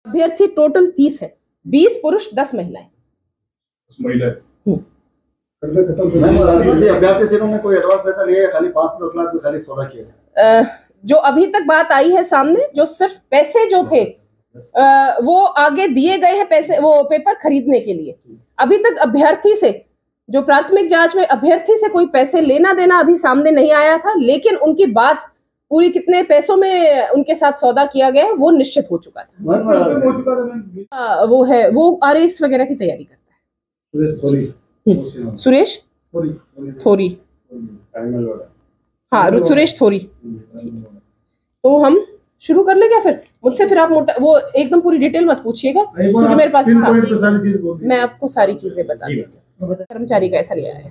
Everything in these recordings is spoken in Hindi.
अभ्यर्थी टोटल 30 है, 20 पुरुष 10 महिलाएं। अभ्यर्थी से उन्होंने कोई एडवांस पैसा लिया है? खाली 5-10 लाख में खाली सौदा किया? जो अभी तक बात आई है सामने, जो सिर्फ पैसे जो थे वो आगे दिए गए हैं, पैसे वो पेपर खरीदने के लिए। अभी तक अभ्यर्थी से, जो प्राथमिक जांच में अभ्यर्थी से कोई पैसे लेना देना अभी सामने नहीं आया था, लेकिन उनकी बात पूरी कितने पैसों में उनके साथ सौदा किया गया है वो निश्चित हो चुका था। वो है, वो आरएस वगैरह की तैयारी करता है। सुरेश थोरी, हाँ सुरेश थोरी। तो हम शुरू कर ले क्या? फिर मुझसे फिर आप वो एकदम पूरी डिटेल मत पूछिएगा, क्योंकि मेरे पास मैं आपको सारी चीजें बता देती हूँ। कर्मचारी का ऐसा नहीं आया है,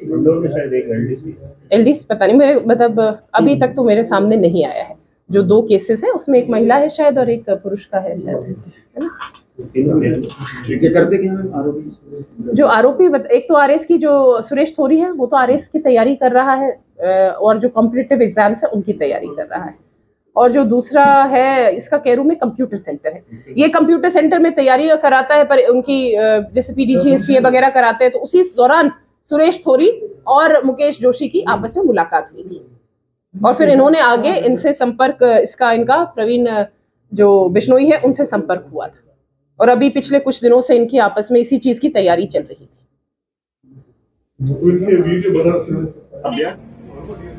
एलडीसी पता नहीं, मेरे मतलब अभी तक तो मेरे सामने नहीं आया है। जो 2 केसेस है उसमें एक महिला है शायद और एक पुरुष का है शायद, है ना? करते क्या है आरोपी? जो आरोपी एक तो आरएस की जो सुरेश थोरी है, वो तो आरएस की तैयारी कर रहा है और जो कॉम्पिटिटिव एग्जाम्स है उनकी तैयारी कर रहा है। और जो दूसरा है, इसका कैरू में कंप्यूटर सेंटर है, ये कंप्यूटर सेंटर में तैयारी कराता है, पर उनकी जैसे पीडीजीएससीए वगैरह कराते हैं, तो उसी दौरान सुरेश थोरी और मुकेश जोशी की आपस में मुलाकात हुई थी और फिर इन्होंने आगे इनसे संपर्क, इनका प्रवीण जो बिश्नोई है उनसे संपर्क हुआ था और अभी पिछले कुछ दिनों से इनकी आपस में इसी चीज की तैयारी चल रही थी।